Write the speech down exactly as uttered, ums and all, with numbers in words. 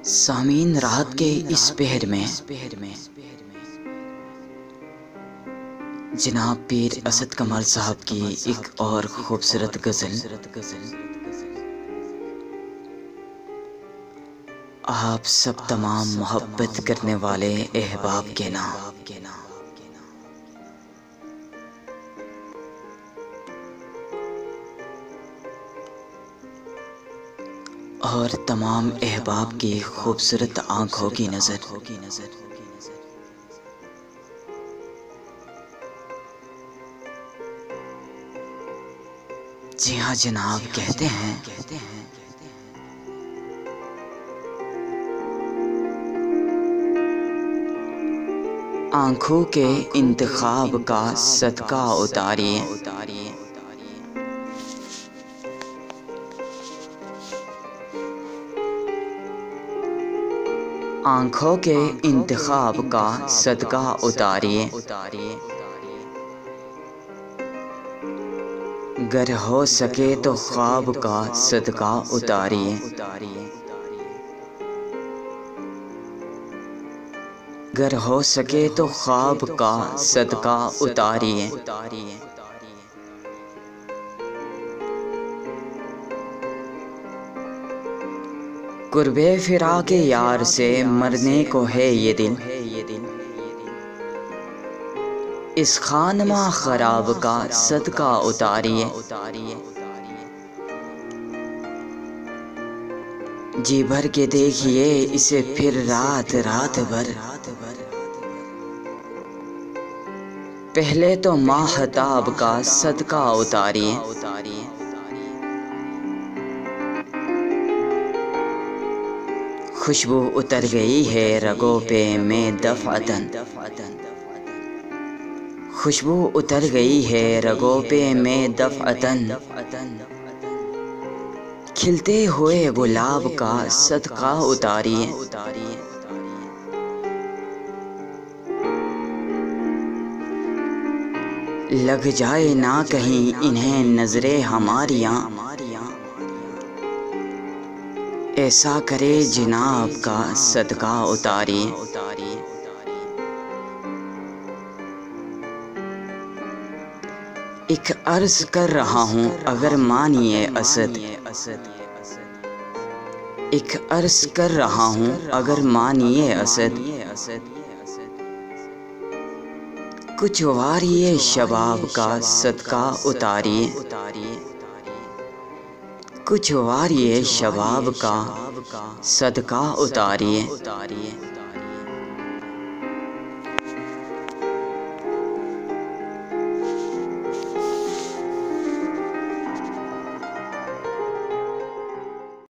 सामीन राहत के इस पहर में जनाब पीर असद कमाल साहब की एक और खूबसूरत गज़ल आप सब तमाम मोहब्बत करने वाले अहबाब के नाम। और तमाम अहबाब की खूबसूरत आँखों की नज़र। जी हाँ जनाब, कहते हैं कहते हैं आँखों के इंतखाब का सदका उतारिए, आँखों के इंतखाब का सदका उतारिए, गर हो सके तो ख्वाब का सदका उतारिए, गर हो सके तो ख्वाब का सदका उतारिए। कुर्बे फिराके यार से मरने को है ये दिल, इस खानमा खराब का सदका उतारिए, जी भर के देखिए इसे फिर रात रात भर, पहले तो माहताब का सदका उतारिए, खुशबू उतर गई है रगों पे में दफ़अतन, खुशबू उतर गई है रगों पे में दफ़अतन, खिलते हुए गुलाब का सदका उतारिए, लग जाए ना कहीं इन्हें नजरे हमारियाँ, ऐसा करे जिनाब का सदका उतारिए। एक अर्ज कर रहा हूँ अगर मानिए असद, एक अर्ज कर रहा हूँ अगर मानिए असद, कुछ वारिए शबाब का सदका उतारिए, कुछ वारिए शबाब का सदका उतारिए।